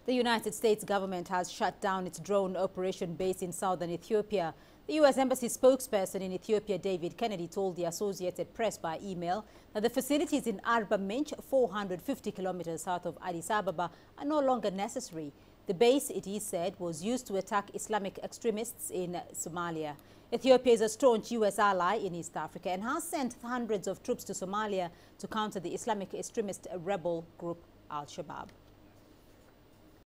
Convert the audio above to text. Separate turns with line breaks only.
The United States government has shut down its drone operation base in southern Ethiopia. The U.S. Embassy spokesperson in Ethiopia, David Kennedy, told the Associated Press by email that the facilities in Arba Minch, 450 kilometers south of Addis Ababa, are no longer necessary. The base, it is said, was used to attack Islamic extremists in Somalia. Ethiopia is a staunch U.S. ally in East Africa and has sent hundreds of troops to Somalia to counter the Islamic extremist rebel group Al-Shabaab.